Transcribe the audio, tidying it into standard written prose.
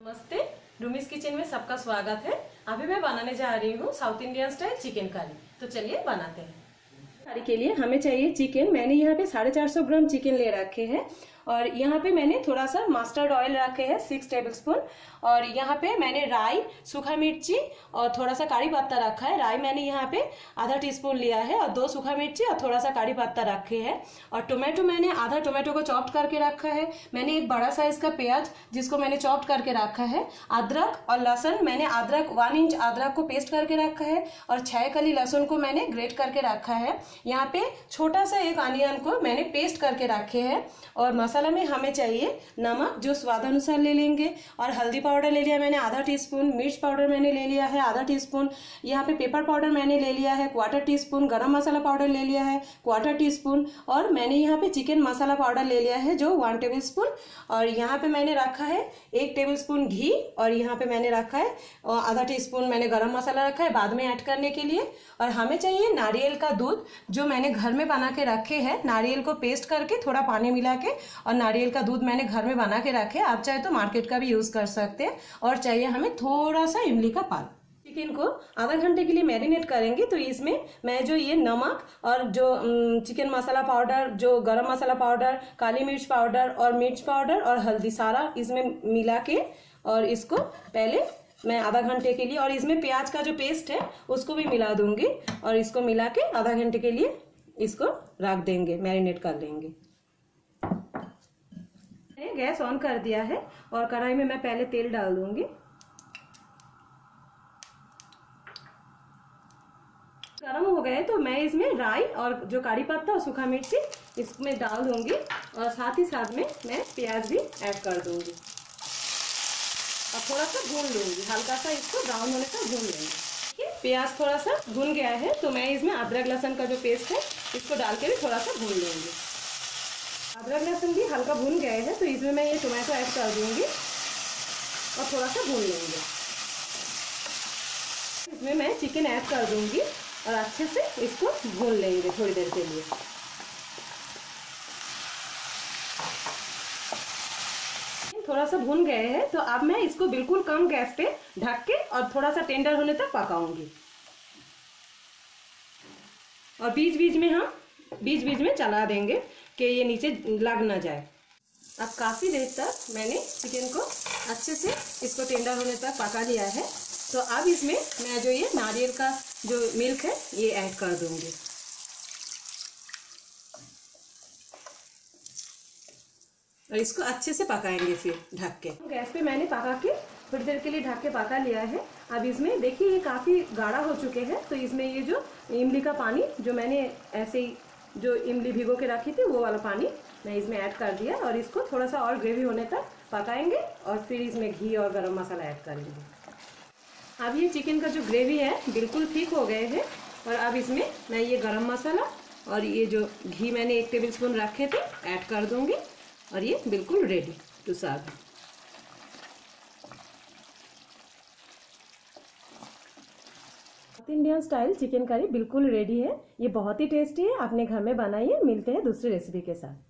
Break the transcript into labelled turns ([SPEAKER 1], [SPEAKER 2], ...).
[SPEAKER 1] नमस्ते, Rumi's kitchen में सबका स्वागत है। अभी मैं बनाने जा रही हूँ साउथ इंडियन स्टाइल चिकन करी। तो चलिए बनाते हैं। करी के लिए हमें चाहिए चिकन। मैंने यहाँ पे 450 ग्राम चिकन ले रखे हैं और यहाँ पे मैंने थोड़ा सा मस्टर्ड ऑयल रखे हैं 6 टेबलस्पून। और यहाँ पे मैंने राई, सूखा मिर्ची और थोड़ा सा कड़ी पत्ता रखा है। राई मैंने यहाँ पे आधा टीस्पून लिया है और 2 सूखा मिर्ची और थोड़ा सा कड़ी पत्ता रखे हैं। और टोमेटो मैंने आधा टोमेटो को चॉप्ड करके रखा है। मैंने एक बड़ा साइज का प्याज जिसको मैंने चॉप्ड करके रखा है। अदरक और लहसुन मैंने 1 इंच अदरक को पेस्ट करके रखा है और 6 कली लहसुन को मैंने ग्रेट करके रखा है। यहाँ पे छोटा सा एक अनियन को मैंने पेस्ट करके रखे हैं। और मसाला में हमें चाहिए नमक जो स्वाद अनुसार ले लेंगे, और हल्दी पाउडर ले लिया मैंने आधा टीस्पून, मिर्च पाउडर मैंने ले लिया है आधा टीस्पून, यहाँ पे पेपर पाउडर मैंने ले लिया है 1/4 टीस्पून, गरम मसाला पाउडर ले लिया है 1/4 टीस्पून, और मैंने यहाँ पे चिकन मसाला पाउडर ले लिया है जो 1 टेबलस्पून। और यहाँ पे मैंने रखा है 1 टेबलस्पून घी, और यहाँ पे मैंने रखा है आधा टीस्पून मैंने गरम मसाला रखा है बाद में ऐड करने के लिए। और हमें चाहिए नारियल का दूध जो मैंने घर में बना के रखे हैं। नारियल को पेस्ट करके थोड़ा पानी मिला के और नारियल का दूध मैंने घर में बना के रखे। आप चाहे तो मार्केट का भी यूज कर सकते हैं। और चाहिए हमें थोड़ा सा इमली का पान। चिकन को आधा घंटे के लिए मैरिनेट करेंगे। तो इसमें मैं जो ये नमक और जो चिकन मसाला पाउडर, जो गरम मसाला पाउडर, काली मिर्च पाउडर और मिर्च पाउडर और हल्दी सारा इसमें मिला के और इसको पहले मैं आधा घंटे के लिए, और इसमें प्याज का जो पेस्ट है उसको भी मिला दूंगी और इसको मिला के आधा घंटे के लिए इसको रख देंगे, मैरिनेट कर लेंगे। मैंने गैस ऑन कर दिया है और कढ़ाई में मैं पहले तेल डाल दूंगी। गरम हो गए तो मैं इसमें राई और जो कड़ी पत्ता और सूखा मिर्ची इसमें डाल दूंगी और साथ ही साथ में मैं प्याज भी ऐड कर दूंगी और थोड़ा सा भून लूंगी। हल्का सा इसको ब्राउन होने तक भून लेंगे। प्याज थोड़ा सा भून गया है तो मैं इसमें अदरक लहसुन का जो पेस्ट है इसको डाल के भी थोड़ा सा भून लूंगी। अदरक लहसुन भी हल्का भून गए हैं तो इसमें मैं ये टोमेटो ऐड कर दूंगी और थोड़ा सा भून लेंगे। इसमें मैं चिकन ऐड कर दूंगी और अच्छे से इसको भून लेंगे थोड़ी देर के लिए। थोड़ा सा भून गए हैं तो अब मैं इसको बिल्कुल कम गैस पे ढक के और थोड़ा सा टेंडर होने तक पकाऊंगी। और बीच बीच में चला देंगे कि ये नीचे लग ना जाए। अब काफी देर तक मैंने चिकन को अच्छे से इसको टेंडर होने तक पका लिया है। तो अब इसमें मैं जो ये नारियल का जो मिल्क है ये ऐड कर दूंगी और इसको अच्छे से पकाएंगे फिर ढक के। गैस पे मैंने पका के थोड़ी देर के लिए ढक के पका लिया है। अब इसमें देखिए ये काफ़ी गाढ़ा हो चुके हैं। तो इसमें ये जो इमली का पानी जो मैंने ऐसे ही जो इमली भिगो के रखी थी वो वाला पानी मैं इसमें ऐड कर दिया और इसको थोड़ा सा और ग्रेवी होने तक पकाएंगे और फिर इसमें घी और गरम मसाला ऐड करेंगे। अब ये चिकन का जो ग्रेवी है बिल्कुल ठीक हो गए हैं और अब इसमें मैं ये गरम मसाला और ये जो घी मैंने 1 टेबलस्पून रखे थे ऐड कर दूँगी और ये बिल्कुल ready to serve. South Indian style chicken curry बिल्कुल रेडी है। ये बहुत ही टेस्टी है। अपने घर में बनाइए। मिलते हैं दूसरी रेसिपी के साथ।